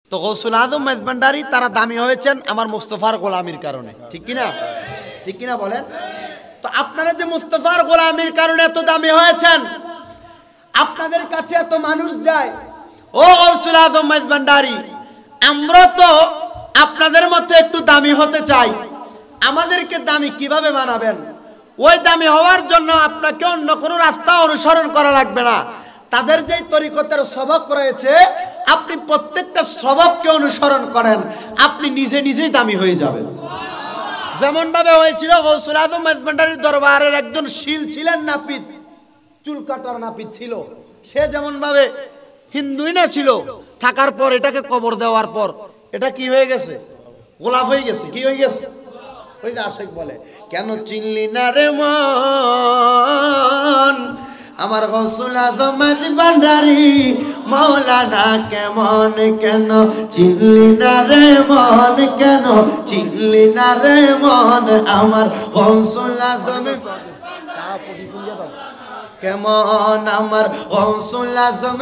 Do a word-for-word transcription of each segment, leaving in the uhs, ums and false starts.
তো গৌসুল আজম মেজবান্ডারি তারা দামি হয়েছেন আমার মুস্তফার গোলামির কারণে, ঠিক কিনা? ঠিক কিনা বলেন? তো আপনারা যে মুস্তফার গোলামির কারণে এত দামি হয়েছেন, আপনাদের কাছে এত মানুষ যায়, ও গৌসুল আজম মেজবান্ডারি, আমরা তো আপনাদের মতো একটু দামি হতে চাই। আমাদেরকে দামি কিভাবে বানাবেন? ওই দামি হওয়ার জন্য আপনাকে অন্য কোনো রাস্তা অনুসরণ করা লাগবে না। তাদের যেই তরিকতের সবক রয়েছে, আপনি প্রত্যেকটা সবককে অনুসরণ করেন, আপনি নিজে নিজেই দামি হয়ে যাবেন। যেমন ভাবে হয়েছিল গৌসুল আজম মেজবান্ডারির দরবারের একজন শিল ছিলেন নাপিত, চুল কাটার নাপিত ছিল। সে যেমন ভাবে হিন্দুই না ছিল, থাকার পর এটাকে কবর দেওয়ার পর এটা কি হয়ে গেছে? গোলাপ হয়ে গেছে। কি হয়ে গেছে? ওই যে আশেক বলে, কেন চিনলি না রে মন আমার গৌসুল আজম মেজবান্ডারি মৌলানা কেমন, কেন চিনলি না রে মন, কেন চিনলি না রে মন আমার গৌসুল আজম কেমন, আমার গৌসুল আজম।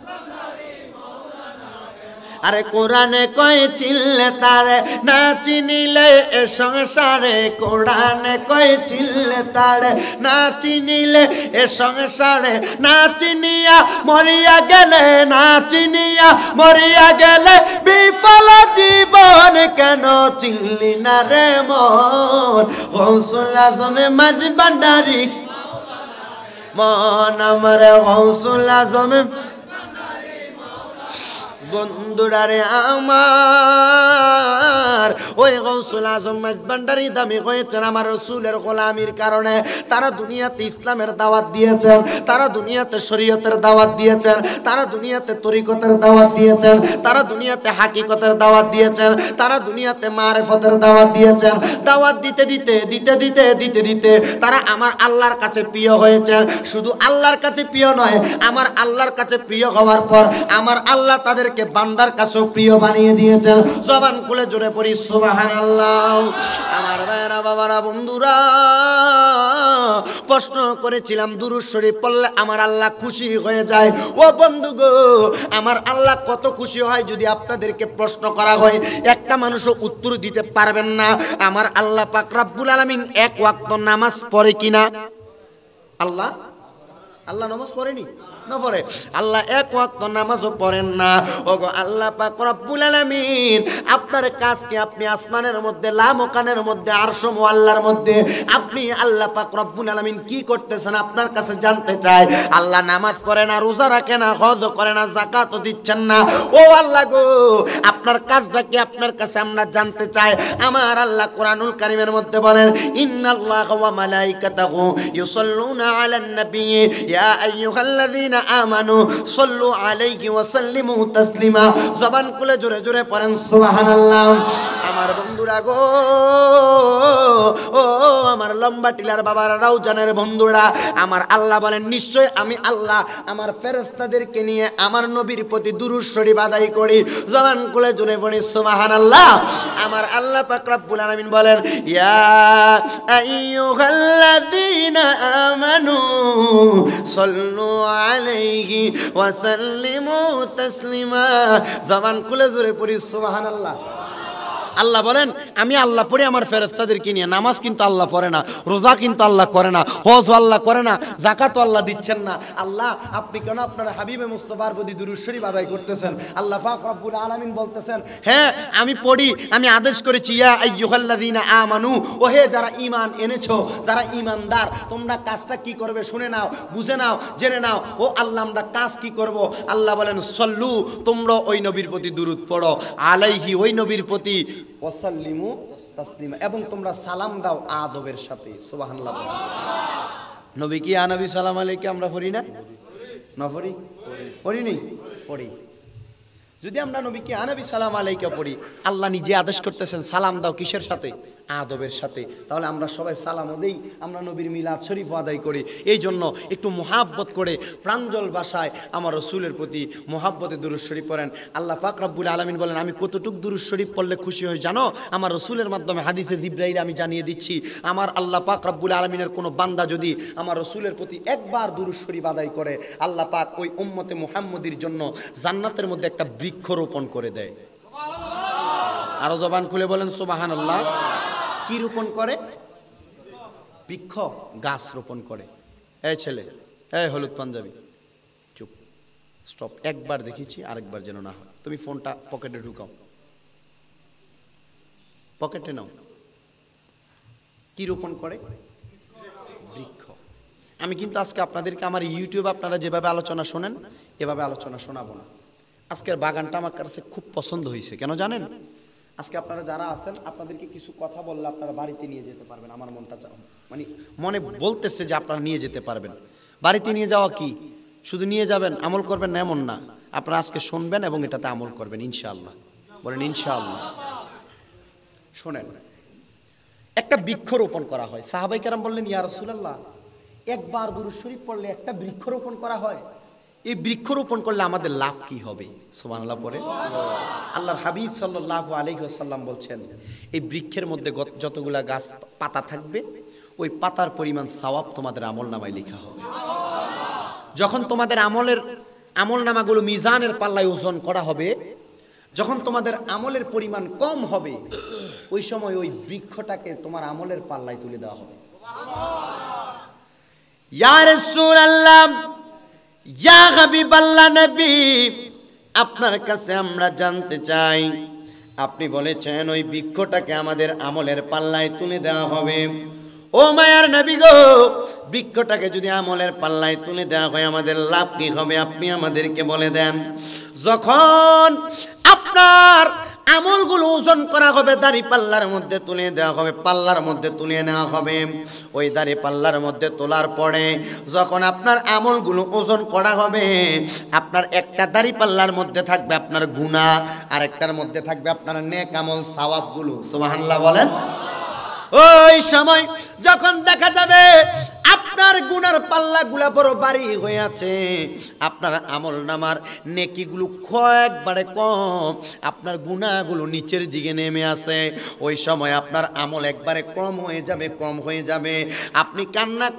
আরে কোরআনে কয় চিনলে তারে না চিনিলে এ সংসারে, কোরআনে কয় চিনলে তারে না চিনিলে এ সংসারে, না চিনিয়া মরিয়া গেলে, না চিনিয়া মরিয়া গেলে বিফল জীবন, কেন চিনলি না রে মন গৌসুল আজম মেজবান্ডারি মন আমার গৌসুল আজম। বন্ধুরারে আমার, ওই গৌসুল আজম মেজবান্ডারি দামি হয়েছেন আমার রসুলের গোলামির কারণে। তারা দুনিয়াতে ইসলামের দাওয়াত দিয়েছেন, তারা দুনিয়াতে শরীয়তের দাওয়াত দিয়েছেন, তারা দুনিয়াতে তরিকতের দাওয়াত দিয়েছেন, তারা দুনিয়াতে হাকিকতের দাওয়াত দিয়েছেন, তারা দুনিয়াতে মারিফতের দাওয়াত দিয়েছেন। দাওয়াত দিতে দিতে দিতে দিতে দিতে দিতে তারা আমার আল্লাহর কাছে প্রিয় হয়েছেন। শুধু আল্লাহর কাছে প্রিয় নয়, আমার আল্লাহর কাছে প্রিয় হওয়ার পর আমার আল্লাহ তাদের বান্দার কাছেও প্রিয় বানিয়ে দিয়েছেন। জবান খুলে জোরে পড়ি সুবহানাল্লাহ। আমার ভাইরা, বাবারা, বন্ধুরা, প্রশ্ন করেছিলাম দুরূদ শরীফ পড়লে আমার আল্লাহ খুশি হয়ে যায়। ও বন্ধু গো, আমার আল্লাহ কত খুশি হয় যদি আপনাদেরকে প্রশ্ন করা হয়, একটা মানুষও উত্তর দিতে পারবেন না। আমার আল্লাহ পাক রব্বুল আলামিন এক ওয়াক্ত নামাজ পড়ে কিনা? আল্লাহ আল্লাহ নামাজ পড়েনি? না পড়ে। আল্লাহ এক ওয়াক্ত নামাজও পড়েন না। ওগো আল্লাহ পাক রব্বুল আলামিন, আপনার কাজকে আপনি আসমানের মধ্যে, লামকানের মধ্যে, আরশ মুআল্লার মধ্যে আপনি আল্লাহ পাক রব্বুল আলামিন কি করতেছেন আপনার কাছে জানতে চাই। আল্লাহ নামাজ পড়ে না, রোজা রাখে না, হজ করে না, যাকাতও দিচ্ছেন না। ও আল্লাহ গো, আপনার কাজটা কি আপনার কাছে আমরা জানতে চাই। আমার আল্লাহ কোরআনুল কারীমের মধ্যে বলেন, ইন্নাল্লাহা ওয়া মালাইকাতাহু ইউসাল্লুনা আলান নবী ইয়া আইয়ুহাল্লাযীনা আমানু সাল্লু আলাইহি ওয়া সাল্লিমু তাসলিমা। জবান খুলে জোরে জোরে পড়েন সুবহানাল্লাহ। আমার বন্ধুরা গো, ও আমার লম্বা টিলার বাবারা, রাউজানের বন্ধুরা, আমার আল্লাহ বলেন, নিশ্চয় আমি আল্লাহ আমার ফেরেশতাদেরকে নিয়ে আমার নবীর প্রতি দুরূদ শরীফ আদায় করি। জবান খুলে জোরে পড়ি সুবহানাল্লাহ। আমার আল্লাহ পাক রব্বুল আলামিন বলেন, ইয়া আইয়ুহাল্লাযীনা আমানু সাল্লু আলাইহি ওয়া সাল্লিমু তাসলিমা। জবান খুলে জোরে পড়ি সুবহানাল্লাহ। আল্লাহ বলেন, আমি আল্লাহ পড়ে আমার ফেরেশতাদেরকে নিয়ে। নামাজ কিন্তু আল্লাহ পড়ে না, রোজা কিন্তু আল্লাহ করে না, হজ আল্লাহ করে না, যাকাতও আল্লাহ দিচ্ছেন না। আল্লাহ আপনি কেন আপনার হাবিবে মুস্তাফার প্রতি দুরূদ শরীফ আদায় করতেছেন? আল্লাহ পাক রব্বুল আলামিন বলতেছেন, হ্যাঁ আমি পড়ি, আমি আদেশ করেছি, ইয়া আইয়ুহাল্লাযীনা আমানু, ও হে যারা ঈমান এনেছো, যারা ঈমানদার, তোমরা কাজটা কি করবে শুনে নাও, বুঝে নাও, জেনে নাও। ও আল্লাহ আমরা কাজ কি করব? আল্লাহ বলেন, সল্লু, তোমরা ওই নবীর প্রতি দুরূদ পড়ো, আলাইহি, ওই নবীর প্রতি, ওয়াসাল্লিমু তাসলিমা, এবং তোমরা সালাম দাও আদবের সাথে। সুবহানাল্লাহ। নবী কি আনবী সালাম আলাইকে আমরা পড়ি না? না পড়ি? পড়ি নি? পড়ি। যদি আমরা নবী কি আনবী সালাম আলাইকে পড়ি, আল্লাহ নিজে আদেশ করতেছেন সালাম দাও কিসের সাথে? আদবের সাথে, তাহলে আমরা সবাই সালামও দেই, আমরা নবীর মিলাদ শরীফ আদায় করি। এই জন্য একটু মোহাব্বত করে প্রাঞ্জল ভাষায় আমার রসুলের প্রতি মোহাব্বতে দুরূদ শরীফ পড়েন। আল্লাহ পাক রব্বুল আলামিন বলেন, আমি কতটুক দুরূদ শরীফ পড়লে খুশি হই জানো? আমার রসুলের মাধ্যমে হাদিসে জিবরাইল আমি জানিয়ে দিচ্ছি, আমার আল্লাহ পাক রব্বুল আলামিনের কোনো বান্দা যদি আমার রসুলের প্রতি একবার দুরূদ শরীফ আদায় করে, আল্লাহ পাক ওই উম্মতে মুহাম্মদীর জন্য জান্নাতের মধ্যে একটা বৃক্ষ রোপণ করে দেয়। আরো জবান খুলে বলেন সুবহানাল্লাহ। কি রোপণ করে? বৃক্ষ, গাছ রোপণ করে। এই ছেলে, এই হলুদ পাঞ্জাবি, চুপ, স্টপ। একবার দেখেছি, আরেকবার যেন না হয়। তুমি ফোনটা পকেটে ঢুকাও, পকেটে নাও। কি রোপণ করে? বৃক্ষ। আমি কিন্তু আজকে আপনাদেরকে আমার ইউটিউবে আপনারা যেভাবে আলোচনা শোনেন এভাবে আলোচনা শোনাবো না। আজকের বাগানটা আমার কাছে খুব পছন্দ হয়েছে। কেন জানেন? আজকে আপনারা যারা আছেন আপনাদেরকে কিছু কথা বললে আপনারা বাড়িতে নিয়ে যেতে পারবেন। আমার মনটা মানে মনে বলতেছে যে আপনারা নিয়ে যেতে পারবেন। বাড়িতে নিয়ে যাওয়া কি শুধু নিয়ে যাবেন আমল করবেন না এমন না, আপনারা আজকে শুনবেন এবং এটাতে আমল করবেন ইনশাআল্লাহ। বলেন ইনশাআল্লাহ। শোনেন, একটা বৃক্ষ রোপণ করা হয়। সাহাবায়ে কেরাম বললেন, ইয়া রাসূলুল্লাহ, একবার দুরূদ শরীফ পড়লে একটা বৃক্ষ রোপণ করা হয়, এই বৃক্ষ রোপণ করলে আমাদের লাভ কি হবে? সুবহানাল্লাহ পড়ে। আল্লাহর হাবিব সাল্লাল্লাহু আলাইহি ওয়াসাল্লাম বলছেন, এই বৃক্ষের মধ্যে যতগুলা গাছ পাতা থাকবে ওই পাতার পরিমাণ সওয়াব তোমাদের আমলনামায় লেখা হবে। যখন তোমাদের আমলের আমলনামাগুলো মিজানের পাল্লায় ওজন করা হবে, যখন তোমাদের আমলের পরিমাণ কম হবে, ওই সময় ওই বৃক্ষটাকে তোমার আমলের পাল্লায় তুলে দেওয়া হবে। ইয়া রাসূলুল্লাহ, ইয়া হাবিবাল্লাহ নবী, আপনার কাছে আমরা জানতে চাই, আপনি বলেছেন ওই বৃক্ষটাকে আমাদের আমলের পাল্লায় তুলে দেওয়া হবে। ও মায়ার নবী গো, বৃক্ষটাকে যদি আমলের পাল্লায় তুলে দেওয়া হয় আমাদের লাভ কি হবে? আপনি আমাদেরকে বলে দেন। যখন আপনার আমলগুলো ওজন করা হবে, দাড়ি পাল্লার মধ্যে তুলে দেওয়া হবে, পাল্লার মধ্যে তুলে নেওয়া হবে। ওই দাড়ি পাল্লার মধ্যে তোলার পরে যখন আপনার আমলগুলো ওজন করা হবে, আপনার একটা দাড়ি পাল্লার মধ্যে থাকবে আপনার গুনাহ, আর একটার মধ্যে থাকবে আপনার নেক আমল সওয়াবগুলো। সুবহানাল্লাহ বলেন। ওই সময় যখন দেখা যাবে আপনার গুনার পাল্লাগুলা বড় ভারী হয়ে আছে, আপনার আমলনামার নেকিগুলো কয়েকবারে কম, আপনার গুনাহগুলো নিচের দিকে নেমে আসে, ওই সময় আপনার আমল একবারে কম হয়ে যাবে, কম হয়ে যাবে। আপনি কান্না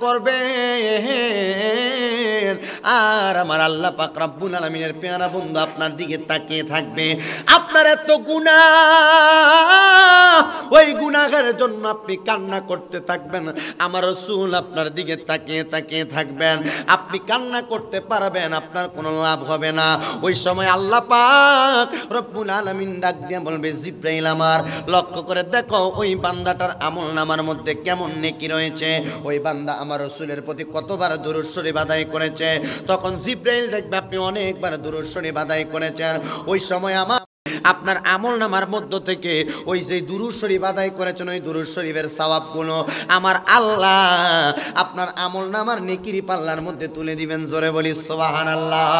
করবেন, আর আমার আল্লাহ পাক রব্বুল আলামিনের পেয়ারা বন্ধু আপনার দিকে তাকিয়ে থাকবে। আপনার এত গুনাহ, ওই গুনাহের জন্য আপনি কান্না করতে থাকবেন। আমার রাসূল আপনার দিকে তাকিয়ে তাকিয়ে থাকবেন, আপনি কান্না করতে পারবেন, আপনার কোনো লাভ হবে না। ওই সময় আল্লাহ পাক রব্বুল আলামিন ডাক দিয়ে বলবে, জিবরাইল আমার লক্ষ্য করে দেখো ওই বান্দাটার আমলনামার মধ্যে কেমন নেকি রয়েছে, ওই বান্দা আমার রাসূলের প্রতি কতবার দুরূদ শরীফ আদায় করেছে। তখন জিবরাইল দেখবে আপনি অনেকবার দুরূদ শরীফ আদায় করেছেন। ওই সময় আমার আপনার আমলনামার মধ্য থেকে ওই যে দুরূদ শরীফ আদায় করেছেন ওই দুরূদ শরীফের সওয়াবগুলো আমার আল্লাহ আপনার আমলনামার নেকির পাল্লার মধ্যে তুলে দিবেন। জোরে বলি সুবহানাল্লাহ।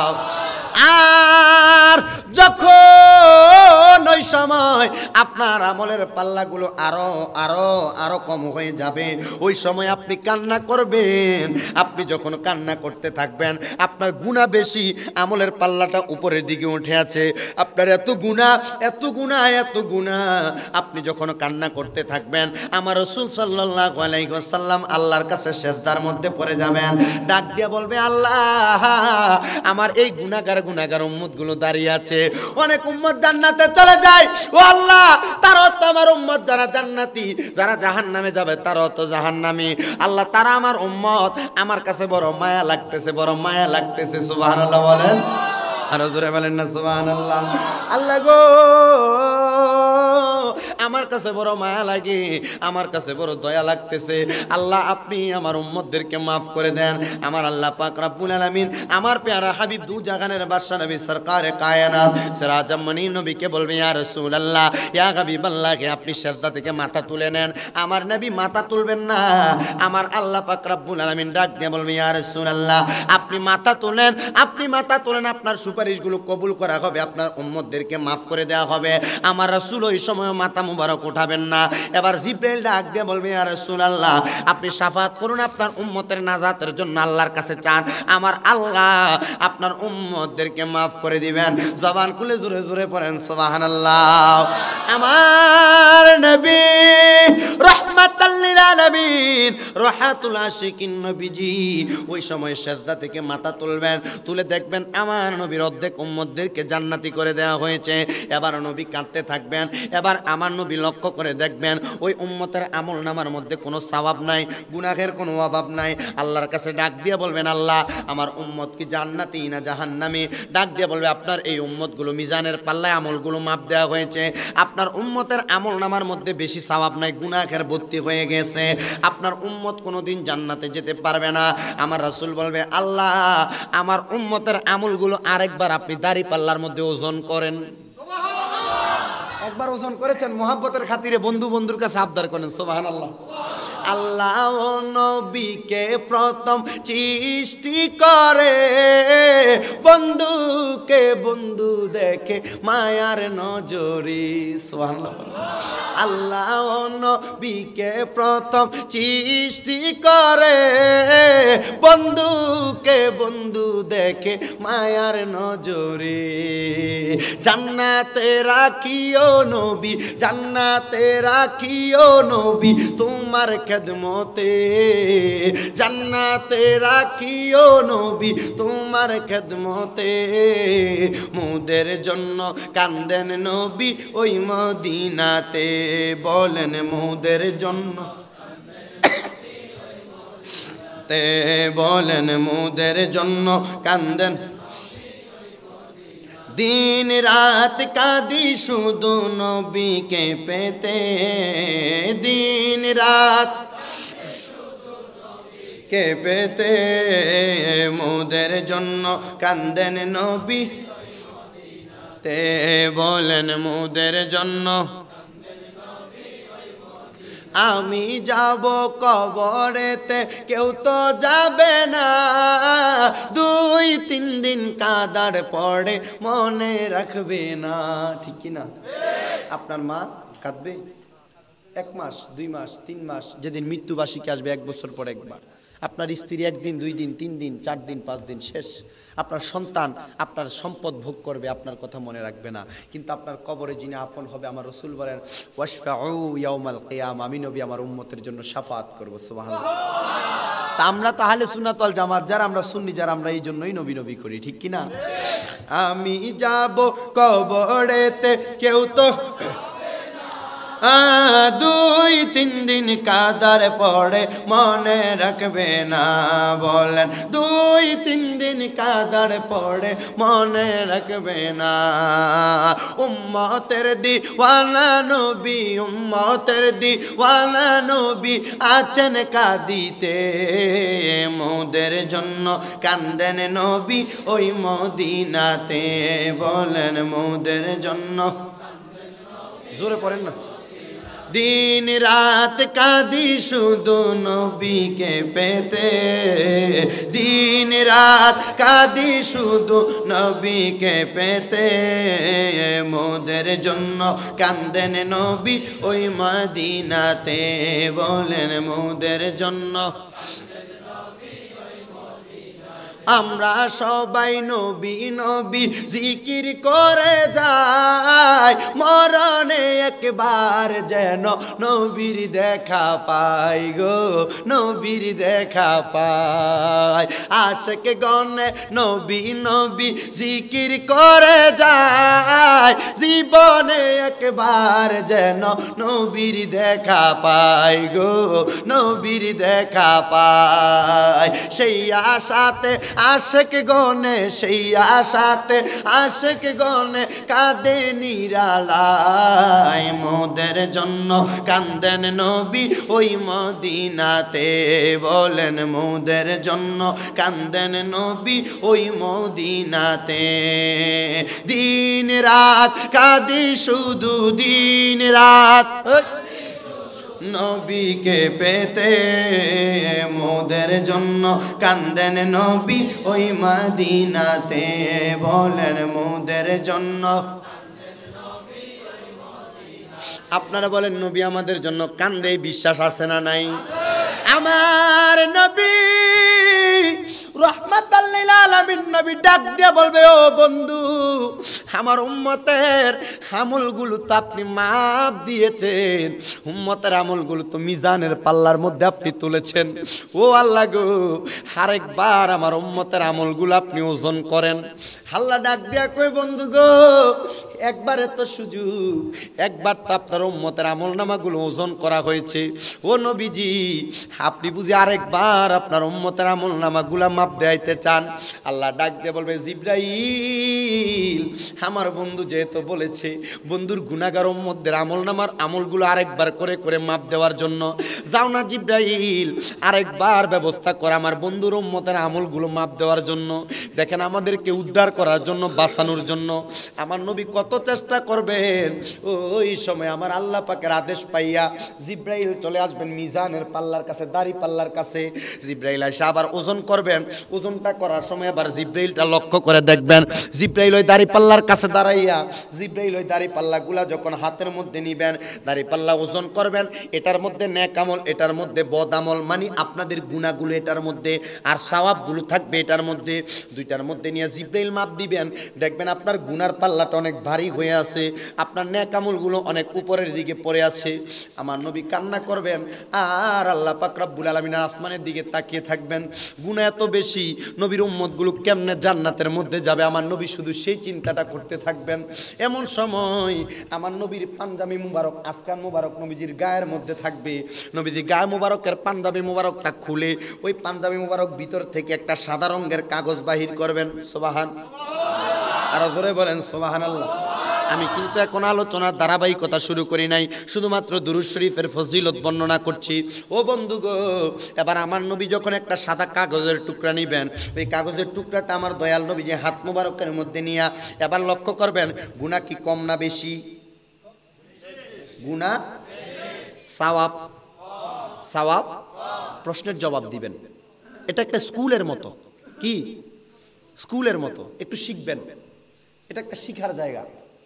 আর যখন ওই সময় আপনার আমলের পাল্লাগুলো আরো আরো আরো কম হয়ে যাবে, ওই সময় আপনি কান্না করবেন। আপনি যখন কান্না করতে থাকবেন, আপনার গুনাহ বেশি, আমলের পাল্লাটা উপরের দিকে উঠে আছে, আপনার এত গুনাহ এত গুনাহ এত গুনাহ, আপনি যখন কান্না করতে থাকবেন আমার রাসূল সাল্লাল্লাহু আলাইহি ওয়াসাল্লাম আল্লাহর কাছে সিজদার মধ্যে পড়ে যাবেন, ডাক দিয়ে বলবে, আল্লাহ আমার এই গুনাহগার গুনাহগার উম্মতগুলো দাঁড়িয়ে আছে, অনেক উম্মত জান্নাতে চলে যায়, ও আল্লাহ তারাও তো আমার উম্মত, যারা জান্নাতি যারা জাহান্নামে যাবে তারাও তো জাহান্নামী, আল্লাহ তারা আমার উম্মত, আমার কাছে বড় মায়া লাগতেছে, বড় মায়া লাগতেছে। সুবহানাল্লাহ বলেন, আর জোরে বলেন না সুবহানাল্লাহ। আল্লাহ গো আমার কাছে বড় মায়া লাগে, আমার কাছে বড় দয়া লাগতেছে, আল্লাহ আপনি আমার উম্মতদেরকে মাফ করে দেন। আমার আল্লাহ পাক রব্বুল আলামিন আমার পেয়ারা হাবিব দু জাহানের বাদশা নবী সরকারে কায়নাত সিরাজাম মনি নবীকে বলবে, ইয়া রাসূলুল্লাহ ইয়া হাবিবাল্লাহ, আপনি সিজদা থেকে মাথা তুলে নেন। আমার নবী মাথা তুলবেন না, আমার আল্লাহ পাক রব্বুল আলামিন ডাক দিয়ে বলবে, ইয়া রাসূলুল্লাহ আপনি মাথা তুলেন, আপনি মাথা তুলেন, আপনার সুপারিশগুলো কবুল করা হবে, আপনার উম্মতদেরকে মাফ করে দেওয়া হবে। আমার রাসূল ওই সময় মাথা মুবারক উঠাবেন না। এবার জিব্রাইল ডাক দিয়ে বলবে ইয়া রাসূলুল্লাহ আপনি শাফাত করুন, আপনার উম্মতের নাজাতের জন্য আল্লাহর কাছে চান, আমার আল্লাহ আপনার উম্মতদেরকে মাফ করে দিবেন। জবান খুলে জোরে জোরে পড়েন সুবহানাল্লাহ। আমার নবী রাহমাতাল লিল আলামিন রাহাতুল আশিকিন নবীজি ওই সময় সিজদা থেকে মাথা তুলবেন, তুলে দেখবেন আমার নবীর অর্ধেক উম্মতদেরকে জান্নাতি করে দেওয়া হয়েছে। এবার নবী কাঁদতে থাকবেন, এবার আমার নবী লক্ষ্য করে দেখবেন ওই উম্মতের আমল নামার মধ্যে কোনো সওয়াব নাই, গুনাহের কোনো অভাব নাই। আল্লাহর কাছে ডাক দিয়ে বলবেন আল্লাহ আমার উম্মত কি জান্নাতি না জাহান্নামী? ডাক দিয়ে বলবে আপনার এই উম্মতগুলো মিজানের পাল্লায় আমলগুলো মাপ দেওয়া হয়েছে, আপনার উম্মতের আমল নামার মধ্যে বেশি সওয়াব নাই, গুনাহের ভর্তি হয়ে গেছে, আপনার উম্মত কোনোদিন জান্নাতে যেতে পারবে না। আমার রাসূল বলবে আল্লাহ আমার উম্মতের আমলগুলো আরেকবার আপনি দাড়ি পাল্লার মধ্যে ওজন করেন। একবার ওজন করেছেন মোহাব্বতের খাতিরে, বন্ধু বন্ধুর কাছে আবদার করেন সুবহানাল্লাহ। আল্লাহ নবীকে প্রথম সৃষ্টি করে, বন্ধুকে বন্ধু দেখে মায়ার নজরে সুবহানাল্লাহ। আল্লাহ নবীকে প্রথম সৃষ্টি করে, বন্ধুকে বন্ধু দেখে মায়ার নজরে। জান্নাতে রাখিও নবী, জান্নাতে রাখিও নবী তোমার খেদমতে, জান্নাতে রাখিও নবী তোমার খেদমতে। মুদের জন্য কান্দেন নবী ওই মদিনাতে, বলেন মুদের জন্য তে বলেন মুদের জন্য কান্দেন। দিন রাত কাঁদি শুধু নবীকে পেতে, দিন রাত কে পেতে, মুদের জন্য কান্দেন নবী তে, বলেন মুদের জন্য। আমি যাব কবরেতে কেউ তো যাবে না, দুই তিন দিন কাদার পড়ে মনে রাখবে না, ঠিক কি না? আপনার মা কাঁদবে এক মাস দুই মাস তিন মাস, যেদিন মৃত্যুবার্ষিকী আসবে এক বছর পর একবার। আপনার স্ত্রী একদিন দুই দিন তিন দিন চার দিন পাঁচ দিন শেষ। আপনার সন্তান আপনার সম্পদ ভোগ করবে, আপনার কথা মনে রাখবে না, কিন্তু আপনার কবরে যিনি আপন হবে, আমার রাসূল বলেন ওয়াশফাউ ইয়াউমাল কিয়ামা, আমি নবী আমার উম্মতের জন্য শাফাত করব সুবহানাল্লাহ। তা আমরা তাহলে সুন্নাত ওয়াল জামাত যারা, আমরা সুন্নি যারা, আমরা এই জন্যই নবী নবী করি, ঠিক কি না? আমি যাব কবরেতে কেউ তো দুই তিন দিন কাদার পড়ে মনে রাখবে না, বলেন দুই তিন দিন কাদার পড়ে মনে রাখবে না। উম্মতের দিওয়ানা নবী, উম্মতের দিওয়ানা নবী আছেন কাঁদিতে, মোদের জন্য কান্দেন নবী ওই মদিনাতে, বলেন মোদের জন্য জোরে পড়েন না। দিন রাত কাঁদি শুধু নবীকে পেতে, দিন রাত কাঁদি শুধু নবীকে পেতে, মোদের জন্য কান্দেন নবী ওই মদিনাতে, বলেন মোদের জন্য। আমরা সবাই নবী নবী জিকির করে যাই, মরণে একবার যেন নবীর দেখা পাই গো, নবীর দেখা পাই। আশিক গণে নবী নবী জিকির করে যায়, জীবনে একবার যেন নবীর দেখা পাই গো, নবীর দেখা পাই। সেই আশাতে আশিক গণে, সেই আশাতে আশিক গণে কাঁদে নিরালাই, মোদের জন্য কান্দেন নবী ওই মদিনাতে, বলেন মোদের জন্য কান্দেন নবী ওই মদিনাতে। দিন রাত কাঁদি শুধু, দিন রাত নবীকে পেতে, মোদের জন্য কান্দেন নবী ওই মদিনাতে, বলেন মোদের জন্য। আপনারা বলেন নবী আমাদের জন্য কান্দে, বিশ্বাস আছে না নাই? আমার নবী রহমাতাল লিল আলামিন নবী ডাক দিয়ে বলবে, ও বন্ধু, আমার উম্মতের আমলগুলো তো আপনি মাপ দিয়েছেন, উম্মতের আমলগুলো তো মিজানের পাল্লার মধ্যে আপনি তুলেছেন। ও আল্লাহ গো, আরেকবার আমার উম্মতের আমলগুলো আপনি ওজন করেন। আল্লাহ ডাক দিয়া কই, বন্ধু গো, একবারে তো সুযোগ, একবার তো আপনার উম্মতের আমলনামাগুলো ওজন করা হয়েছে। ও নবীজি, আপনি বুঝি আরেকবার আপনার উম্মতের আমলনামাগুলো মাপ দেয়াইতে চান? আল্লাহ ডাক দিয়ে বলবে, জিবরাইল, আমার বন্ধু যেহেতু বলেছে বন্ধুর গুনাহগার উম্মতদের আমলনামার আমলগুলো আরেকবার করে করে মাপ দেওয়ার জন্য, যাও না জিবরাইল, আরেকবার ব্যবস্থা করে আমার বন্ধুর উম্মতের আমলগুলো মাপ দেওয়ার জন্য। দেখেন, আমাদেরকে উদ্ধার করার জন্য, বাঁচানোর জন্য আমার নবী কত চেষ্টা করবেন। ওই সময় আমার আল্লাহ পাকের আদেশ পাইয়া জিবরাইল চলে আসবেন মিজানের পাল্লার কাছে, দাড়ি পাল্লার কাছে। জিবরাইল এসে আবার ওজন করবেন। ওজনটা করার সময় আবার জিবরাইলটা লক্ষ্য করে দেখবেন, জিবরাইল ওই দাড়ি পাল্লার কাছে দাঁড়াইয়া, জিবরাইল ওই দাড়ি পাল্লাগুলা যখন হাতের মধ্যে নিবেন, দাড়ি পাল্লা ওজন করবেন, এটার মধ্যে নেক আমল, এটার মধ্যে বদ আমল, মানে আপনাদের গুনাহগুলো এটার মধ্যে, আর সওয়াবগুলো থাকবে এটার মধ্যে। দুইটার মধ্যে নিয়ে জিবরাইল মাপ দিবেন, দেখবেন আপনার গুনার পাল্লাটা অনেক ভারী হয়ে আছে, আপনার নেক আমলগুলো অনেক উপরের দিকে পড়ে আছে। আমার নবী কান্না করবেন, আর আল্লাহ পাক রব্বুল আলামিনের আসমানের দিকে তাকিয়ে থাকবেন। গুনাহ এত বেশি, নবীর উম্মতগুলো কেমনে জান্নাতের মধ্যে যাবে, আমার নবী শুধু সেই চিন্তাটা করতে থাকবেন। এমন সময় আমার নবীর পাঞ্জাবি মুবারক, আসকান মুবারক নবীজির গায়ের মধ্যে থাকবে। নবীজি গায়ে মুবারকের পাঞ্জাবি মুবারকটা খুলে ওই পাঞ্জাবি মুবারক ভিতর থেকে একটা সাদা রঙের কাগজ বাহির করবেন। সুবহান, আর জোরে বলেন সুবহানাল্লাহ। আমি কিন্তু এখন আলোচনার ধারাবাহিকতা শুরু করি নাই, শুধুমাত্র দুরূদ শরীফের ফজিলত বর্ণনা করছি। ও বন্ধু গো, এবার আমার নবী যখন একটা সাদা কাগজের টুকরা নিবেন, ওই কাগজের টুকরাটা আমার দয়াল নবী যে হাত মুবারকের মধ্যে নিয়া এবার লক্ষ্য করবেন, গুনাহ কি কম না বেশি? গুনাহ সওয়াব, সওয়াব। প্রশ্নের জবাব দিবেন। এটা একটা স্কুলের মতো। কি স্কুলের মতো? একটু শিখবেন, এটা একটা শিখার জায়গা।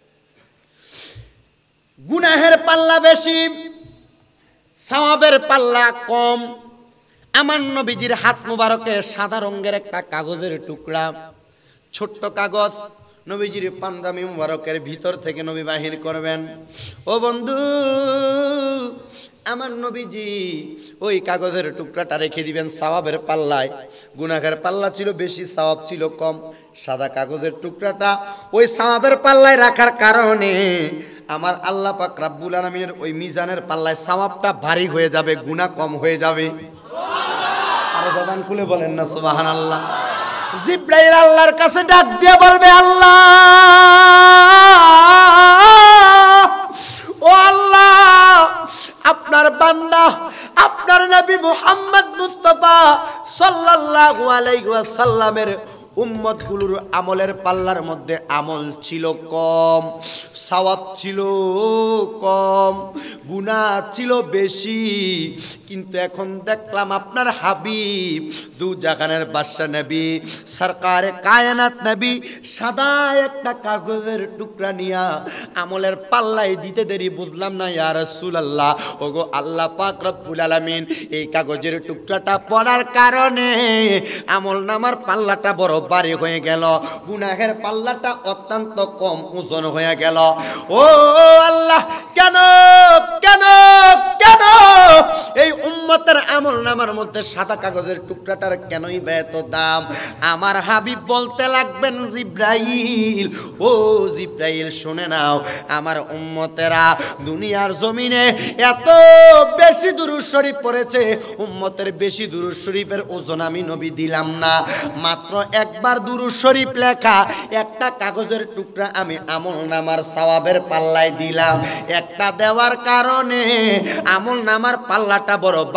গুনাহের পাল্লা বেশি, সওয়াবের পাল্লা কম। আমার নবীজির হাত মুবারকে সাদা রঙের একটা কাগজের টুকরা, ছোট্ট কাগজ, নবীজির পাঞ্জাবি মুবারকের ভিতর থেকে নবী বাহির করবেন। ও বন্ধু, আমার নবীজি ওই কাগজের টুকরাটা রেখে দিবেন সওয়াবের পাল্লায়। গুনাহের পাল্লা ছিল বেশি, সওয়াব ছিল কম। সাদা কাগজের টুকরাটা ওই সওয়াবের পাল্লায় রাখার কারণে আমার আল্লাহ পাক রব্বুল আলামিনের ওই মিজানের পাল্লায় সওয়াবটা ভারী হয়ে যাবে, গুনাহ কম হয়ে যাবে। আর জবান খুলে বলেন না সুবহানাল্লাহ। জিবরাইল আল্লাহর কাছে ডাক দিয়ে বলবে, আল্লাহ, ও আল্লাহ, আপনার বান্দা, আপনার নবী মুহাম্মদ মুস্তাফা সাল্লাল্লাহু আলাইহি ওয়াসাল্লামের উম্মতগুলোর আমলের পাল্লার মধ্যে আমল ছিল কম, সওয়াব ছিল কম, গুনাহ ছিল বেশি। কিন্তু এখন দেখলাম আপনার হাবিব দু জাহানের বাদশা নবী, সরকারে কায়নাত নবী সাদা একটা কাগজের টুকরা নিয়া আমলের পাল্লায় দিতে দেরি বুঝলাম না ইয়া রাসূলুল্লাহ। ওগো আল্লাহ পাক রব্বুল আলামিন, এই কাগজের টুকরাটা পড়ার কারণে আমল নামার পাল্লাটা বড় ভারী হয়ে গেল, গুনাহের পাল্লাটা অত্যন্ত কম ওজন হয়ে গেল। ও আল্লাহ, কেন কেন কেন এই উম্মতের আমল নামার মধ্যে সাদা কাগজের টুকরাটার কেনই বা এত দাম? আমার হাবিব বলতে লাগবেন, জিবরাইল, ও জিবরাইল, শুনে নাও, আমার উম্মতেরা দুনিয়ার জমিনে এত বেশি দুরূদ শরীফ পড়েছে, উম্মতের বেশি দুরূদ শরীফের ওজন আমি নবী দিলাম না। মাত্র একবার দুরূদ শরীফ লেখা একটা কাগজের টুকরা আমি আমল নামার সওয়াবের পাল্লায় দিলাম। একটা দেওয়ার কারণে আমল নামার পাল্লাটা বড় ভারী হয়ে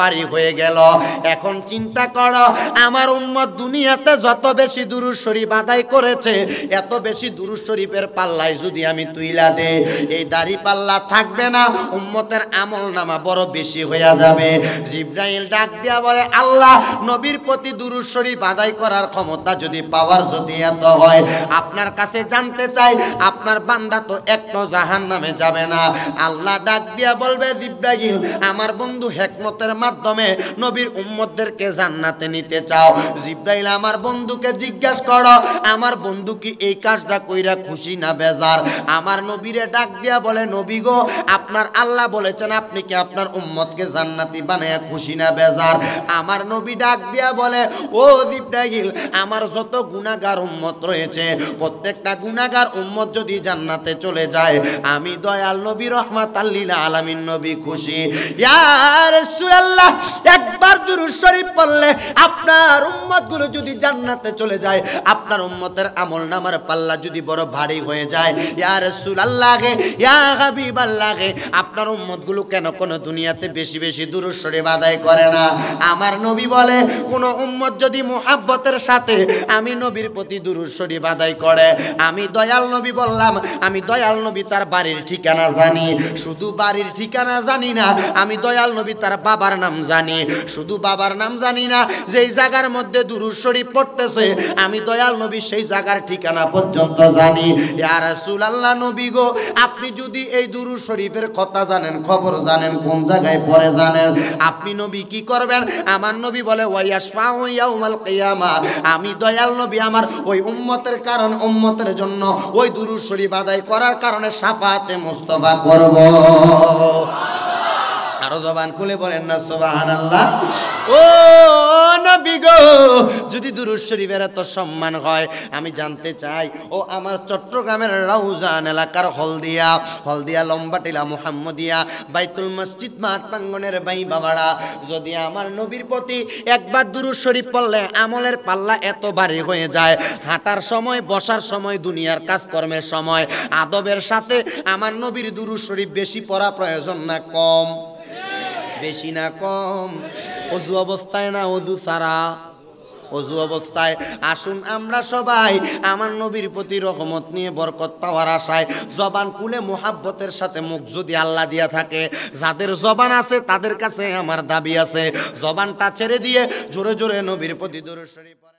হয়ে গেল। এখন চিন্তা করো, আমার উম্মত দুনিয়াতে যত বেশি দুরূদ শরীফ আদায় করেছে, এত বেশি দুরূদ শরীফের পাল্লায় যদি আমি তুইলা দেই, এই দাড়ি পাল্লা থাকবে না, উম্মতের আমল নামা বড় বেশি হয়ে যাবে। জিবরাইল ডাক দিয়া বলে, আল্লাহ নবীর প্রতি দুরূদ শরীফ আদায় করার ক্ষমতা যদি পাওয়ার যদি এত হয়, আপনার কাছে জানতে চাই আপনার বান্দা তো একটু জাহান্নামে যাবে না। আল্লাহ ডাক দিয়া বলবে, জিবরাইল আমার বন্ধু হিকমতের মাধ্যমে নবীর উম্মতদেরকে জান্নাতে নিতে চাও? জিবরাইল আমার বন্ধুকে জিজ্ঞাসা করো, আমার বন্ধু কি এই কাজটা কইরা খুশি না বেজার? আমার নবীরে ডাক দিয়া বলে, নবী গো, আপনার আল্লাহ বলেছেন আপনি কি আপনার উম্মতকে জান্নাতি বানায়া খুশি না বেজার? আমার নবী ডাক দিয়া বলে, ও জিবরাইল আমার যত গুনাহগার উম্মত রয়েছে, প্রত্যেকটা গুনাহগার উম্মত যদি জান্নাতে চলে যায়, আমি দয়াল নবী রহমাতাল লিল আলামিন নবী খুশি। ইয়া রাসূলুল্লাহ একবার দুরূদ শরীফ পড়লে আপনার উম্মতগুলো যদি জান্নাতে চলে যায়, আপনার উম্মতের আমলনামার পাল্লা যদি বড় ভারী হয়ে যায়, ইয়া রাসূলুল্লাহ ইয়া হাবিবাল্লাহ আপনার উম্মতগুলো কেন কোন দুনিয়াতে বেশি বেশি দুরূদ শরীফ আদায় করে না? আমার নবী বলে, কোন উম্মত যদি মুহাব্বতের সাথে আমি নবীর প্রতি দুরূদ শরীফ আদায় করে, আমি দয়াল নবী বললাম, আমি দয়াল নবী তার বাড়ির ঠিকানা জানি। শুধু বাড়ির ঠিকানা জানি না, আমি দয়াল নবী তার বাবার নাম জানি। শুধু বাবার নাম জানি না, যেই জায়গার মধ্যে দুরূদ শরীফ পড়তেছে আমি দয়াল নবী সেই জায়গার ঠিকানা পর্যন্ত জানি। ইয়া রাসূলুল্লাহ নবী গো, আপনি যদি এই দুরূদ শরীফের কথা জানেন, খবর জানেন, কোন জায়গায় পড়ে জানেন, আপনি নবী কি করবেন? আমার নবী বলে, ওয়ায়াশফাউ ইয়াউমাল কিয়ামা আমি দয়াল নবী আমার ওই উম্মতের কারণ উম্মতের জন্য ওই দুরূদ শরীফ আদায় করার কারণে শাফাতে মুস্তাফা করব। আরো জবান খুলে বলেন না সুবহানাল্লাহ। ও নবী গো, যদি দুরূদ শরীফের এত সম্মান হয়, আমি জানতে চাই ও আমার চট্টগ্রামের রাউজান এলাকার হলদিয়া হলদিয়া লম্বাটিলা মুহাম্মদিয়া বাইতুল মসজিদ মাঠ প্রাঙ্গণের ভাই বাবারা, যদি আমার নবীর প্রতি একবার দুরূদ শরীফ পড়লে আমলের পাল্লা এত ভারী হয়ে যায়, হাঁটার সময়, বসার সময়, দুনিয়ার কাজকর্মের সময় আদবের সাথে আমার নবীর দুরূদ শরীফ বেশি পড়া প্রয়োজন না কম? বেশি না কম? অজু অবস্থায় না অজু ছাড়া? অজু অবস্থায়। আসুন আমরা সবাই আমার নবীর প্রতি রহমত নিয়ে বরকত পাওয়ার আশায় জবান খুলে মুহাব্বতের সাথে মুখ যদি আল্লাহ দিয়া থাকে, যাদের জবান আছে তাদের কাছে আমার দাবি আছে, জবানটা ছেড়ে দিয়ে জোরে জোরে নবীর প্রতি দুরূদ শরীফ